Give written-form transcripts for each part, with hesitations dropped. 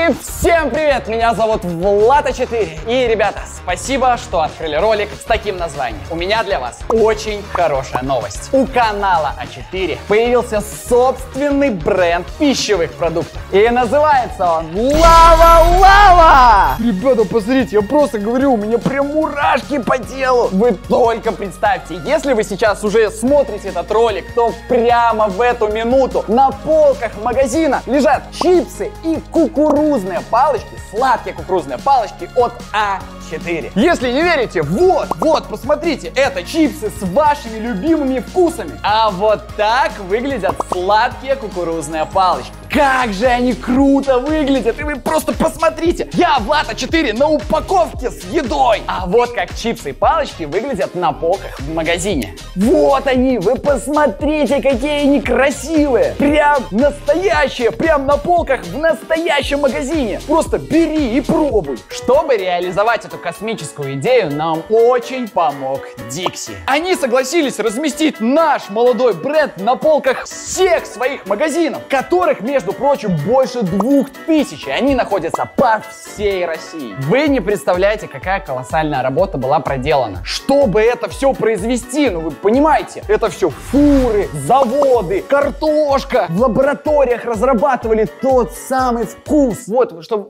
И всем привет! Меня зовут Влад А4. И, ребята, спасибо, что открыли ролик с таким названием. У меня для вас очень хорошая новость. У канала А4 появился собственный бренд пищевых продуктов. И называется он Лава-Лава! Ребята, посмотрите, я просто говорю, у меня прям мурашки по телу. Вы только представьте, если вы сейчас уже смотрите этот ролик, то прямо в эту минуту на полках магазина лежат чипсы и кукурузные палочки, сладкие кукурузные палочки от А4. Если не верите, вот, посмотрите, это чипсы с вашими любимыми вкусами. А вот так выглядят сладкие кукурузные палочки. Как же они круто выглядят, и вы просто посмотрите. Я Влад А4 на упаковке с едой. А вот как чипсы и палочки выглядят на полках в магазине. Вот они, вы посмотрите, какие они красивые. Прям настоящие, прям на полках в настоящем магазине. Просто бери и пробуй. Чтобы реализовать эту космическую идею, нам очень помог Dixie. Они согласились разместить наш молодой бренд на полках всех своих магазинов, которых, между прочим, больше 2000. Они находятся по всей России. Вы не представляете, какая колоссальная работа была проделана. Чтобы это все произвести, ну вы понимаете, это все фуры, заводы, картошка. В лабораториях разрабатывали тот самый вкус. Вот, чтобы...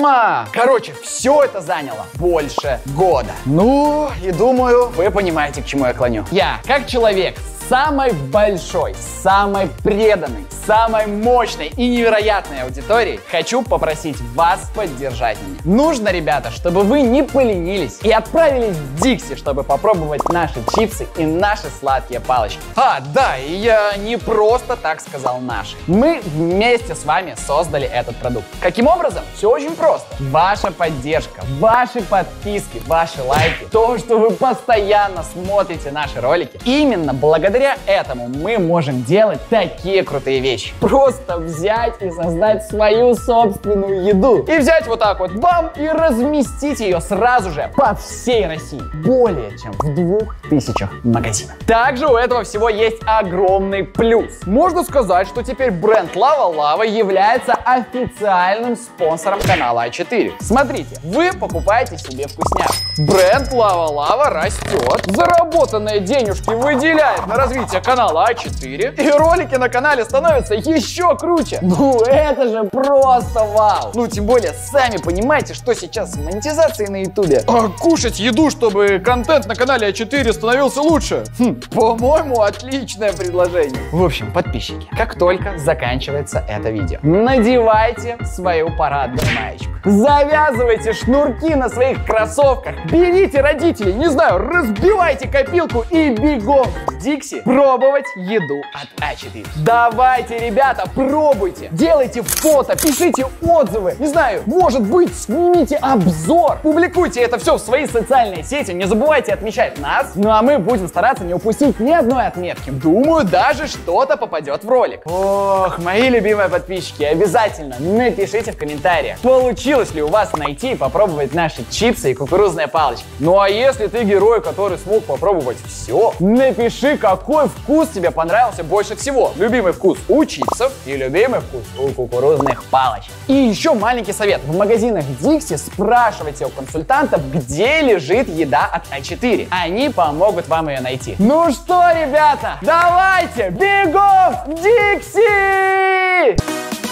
Короче, все это заняло больше года. Ну, и думаю, вы понимаете, к чему я клоню. Я, как человек с самой большой, самой преданной, самой мощной и невероятной аудиторией, хочу попросить вас поддержать меня. Нужно, ребята, чтобы вы не поленились и отправились в Dixie, чтобы попробовать наши чипсы и наши сладкие палочки. Да, и я не просто так сказал наши. Мы вместе с вами создали этот продукт. Каким образом? Все очень просто. Ваша поддержка, ваши подписки, ваши лайки, то, что вы постоянно смотрите наши ролики, именно благодаря этому мы можем делать такие крутые вещи. Просто взять и создать свою собственную еду. И взять вот так вот, бам, и разместить ее сразу же по всей России. Более чем в 2000 магазинах. Также у этого всего есть огромный плюс. Можно сказать, что теперь бренд Лава-Лава является официальным спонсором канала А4. Смотрите, вы покупаете себе вкусняшку. Бренд Лава-Лава растет, заработанные денежки выделяет на развитие канала А4, и ролики на канале становятся еще круче. Ну это же просто вау. Ну тем более, сами понимаете, что сейчас с монетизацией на ютубе. А кушать еду, чтобы контент на канале А4 становился лучше? По-моему, отличное предложение. В общем, подписчики, как только заканчивается это видео, надевайте свою парадную маечку, завязывайте шнурки на своих кроссовках, берите родителей, не знаю, разбивайте копилку и бегом в Dixie пробовать еду от А4. Давайте, ребята, пробуйте, делайте фото, пишите отзывы, не знаю, может быть, снимите обзор, публикуйте это все в свои социальные сети, не забывайте отмечать нас, ну а мы будем стараться не упустить ни одной отметки. Думаю, даже что-то попадет в ролик. Ох, мои любимые подписчики, обязательно напишите в комментариях, получилось ли у вас найти и попробовать наши чипсы и кукурузные палочки. Ну а если ты герой, который смог попробовать все, напиши, какой вкус тебе понравился больше всего. Любимый вкус у чипсов и любимый вкус у кукурузных палочек. И еще маленький совет. В магазинах Dixie спрашивайте у консультантов, где лежит еда от А4. Они помогут вам ее найти. Ну что, ребята, давайте бегом в Dixie!